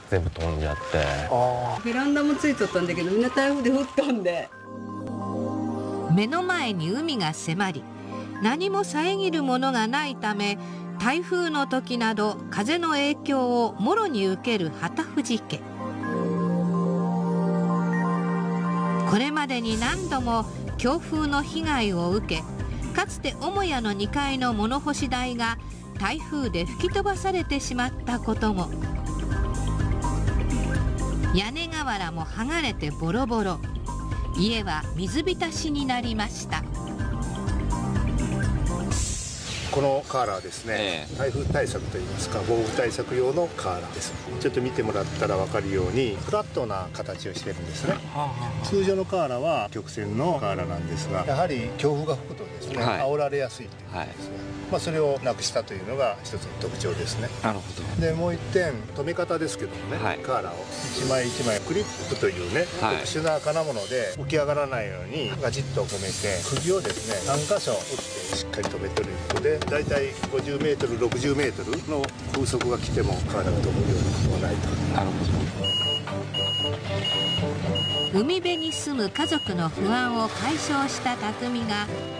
全部飛んじゃって。 ベランダもついとったんだけど、みんな台風で吹っ飛んで。 目の前に海が迫り、何も遮るものがないため、台風の時など風の影響をもろに受ける旗藤家。これまでに何度も強風の被害を受け、かつて母屋の2階の物干し台が台風で吹き飛ばされてしまったことも。屋根瓦も剥がれてボロボロ、家は水浸しになりました。 このカーラーですね、台風対策といいますか、豪雨対策用のカーラーです。ちょっと見てもらったら分かるようにフラットな形をしてるんですね。通常のカーラーは曲線のカーラーなんですが、やはり強風が吹くとですね、煽られやすいということですね。それをなくしたというのが一つの特徴ですね。 なるほど。 でもう一点、止め方ですけどもね、カーラーを一枚一枚クリップというね、特殊な金物で浮き上がらないようにガチッと止めて、釘をですね3箇所打ってしっかり止めてることで、だいたい50メートル60メートルの風速が来てもカーラーが飛ぶようなことはないと。 なるほ海辺に住む家族の不安を解消した匠が